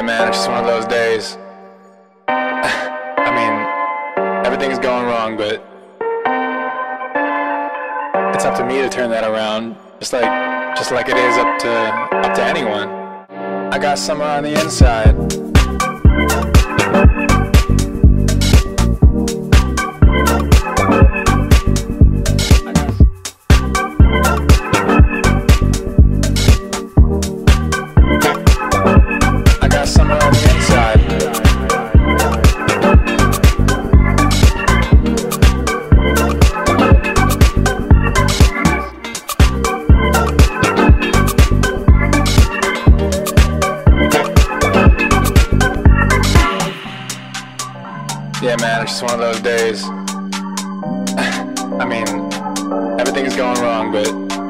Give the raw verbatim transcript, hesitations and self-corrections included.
Yeah, man, it's just one of those days. I mean, everything's going wrong, but it's up to me to turn that around, just like, just like it is up to, up to anyone. I got summer on the inside. Yeah, man, it's just one of those days. I mean, everything's going wrong, but